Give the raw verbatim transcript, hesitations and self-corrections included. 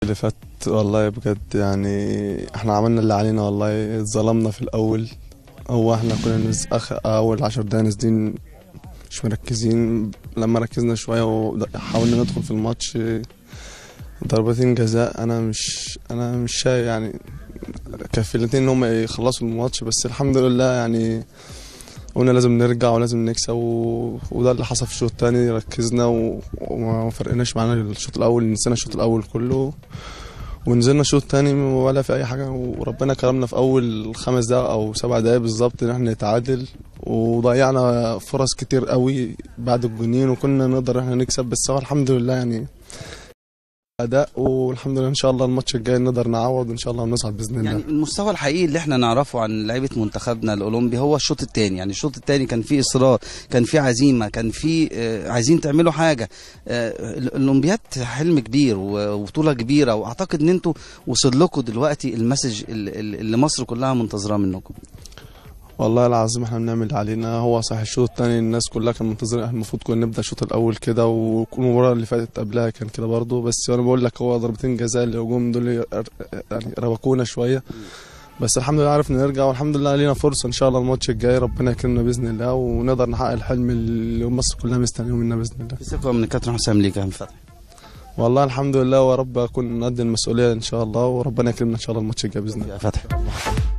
اللي فات والله بجد يعني احنا عملنا اللي علينا، والله اتظلمنا في الاول. هو احنا كنا نز... أخ... اول عشر دقايق نازلين مش مركزين. لما ركزنا شويه وحاولنا ندخل في الماتش ضربتين جزاء، انا مش انا مش شايف يعني كفيلتين ان هم يخلصوا الماتش، بس الحمد لله يعني قلنا لازم نرجع ولازم نكسب و... وده اللي حصل في الشوط الثاني. ركزنا و... وما فرقناش معانا الشوط الاول، نسينا الشوط الاول كله ونزلنا الشوط الثاني ولا في اي حاجه، وربنا كرمنا في اول خمس دقائق او سبع دقائق بالظبط ان احنا نتعادل، وضيعنا فرص كتير قوي بعد الجونين وكنا نقدر احنا نكسب، بس هو الحمد لله يعني اداء، والحمد لله ان شاء الله الماتش الجاي نقدر نعوض ان شاء الله ونصعد باذن الله. يعني المستوى الحقيقي اللي احنا نعرفه عن لعيبه منتخبنا الاولمبي هو الشوط الثاني، يعني الشوط الثاني كان فيه اصرار، كان فيه عزيمه، كان فيه آه عايزين تعملوا حاجه. آه الاولمبياد حلم كبير وبطوله كبيره، واعتقد ان انتوا وصل لكم دلوقتي المسج اللي مصر كلها منتظراه منكم. والله العظيم احنا بنعمل اللي علينا. هو صح الشوط الثاني الناس كلها كانت منتظره، المفروض كنا نبدا الشوط الاول كده، وكل المباراه اللي فاتت قبلها كان كده برضه، بس انا بقول لك هو ضربتين جزاء اللي هجوم دول يعني ربكونا شويه، بس الحمد لله عرفنا نرجع، والحمد لله لينا فرصه ان شاء الله الماتش الجاي ربنا يكرمنا باذن الله ونقدر نحقق الحلم اللي مصر كلها مستنيه منا باذن الله. في ثقه من الكابتن حسام ليك يا عم فتحي؟ والله الحمد لله، ورب اكون قد المسؤوليه ان شاء الله، وربنا يكرمنا ان شاء الله الماتش الجاي باذن الله. يا فتحي